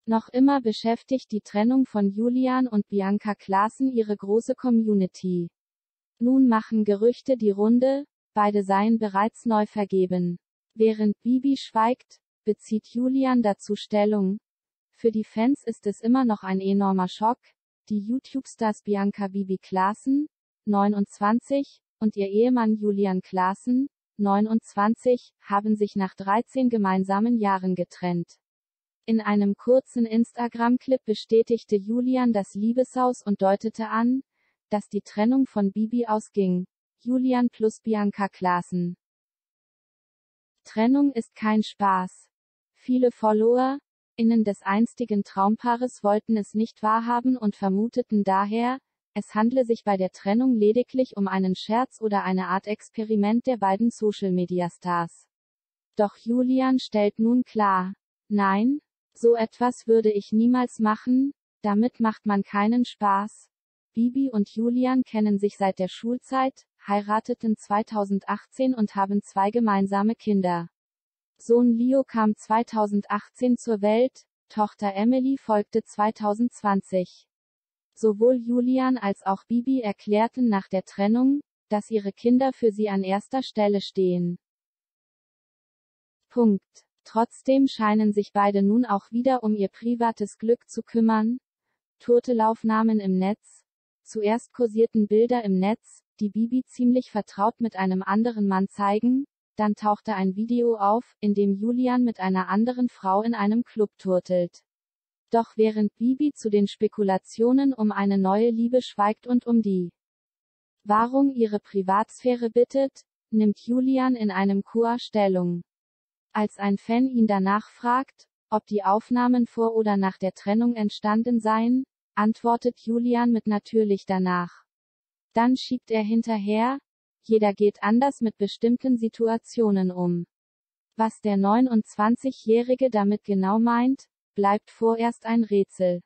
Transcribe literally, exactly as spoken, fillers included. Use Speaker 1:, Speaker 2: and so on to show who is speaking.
Speaker 1: Noch immer beschäftigt die Trennung von Julian und Bianca Klaassen ihre große Community. Nun machen Gerüchte die Runde, beide seien bereits neu vergeben. Während Bibi schweigt, bezieht Julian dazu Stellung. Für die Fans ist es immer noch ein enormer Schock. Die YouTube-Stars Bianca Bibi Klaassen, neunundzwanzig, und ihr Ehemann Julian Klaassen, neunundzwanzig, haben sich nach dreizehn gemeinsamen Jahren getrennt. In einem kurzen Instagram-Clip bestätigte Julian das Liebeshaus und deutete an, dass die Trennung von Bibi ausging. Julian plus Bianca Klaassen. Trennung ist kein Spaß. Viele Follower, innen des einstigen Traumpaares wollten es nicht wahrhaben und vermuteten daher, es handle sich bei der Trennung lediglich um einen Scherz oder eine Art Experiment der beiden Social-Media-Stars. Doch Julian stellt nun klar: Nein, so etwas würde ich niemals machen, damit macht man keinen Spaß. Bibi und Julian kennen sich seit der Schulzeit, heirateten zweitausendachtzehn und haben zwei gemeinsame Kinder. Sohn Leo kam zweitausendachtzehn zur Welt, Tochter Emily folgte zweitausendzwanzig. Sowohl Julian als auch Bibi erklärten nach der Trennung, dass ihre Kinder für sie an erster Stelle stehen. Punkt. Trotzdem scheinen sich beide nun auch wieder um ihr privates Glück zu kümmern. Turtelaufnahmen im Netz. Zuerst kursierten Bilder im Netz, die Bibi ziemlich vertraut mit einem anderen Mann zeigen, dann tauchte ein Video auf, in dem Julian mit einer anderen Frau in einem Club turtelt. Doch während Bibi zu den Spekulationen um eine neue Liebe schweigt und um die Wahrung ihrer Privatsphäre bittet, nimmt Julian in einem Chor Stellung. Als ein Fan ihn danach fragt, ob die Aufnahmen vor oder nach der Trennung entstanden seien, antwortet Julian mit natürlich danach. Dann schiebt er hinterher: Jeder geht anders mit bestimmten Situationen um. Was der neunundzwanzigjährige damit genau meint, bleibt vorerst ein Rätsel.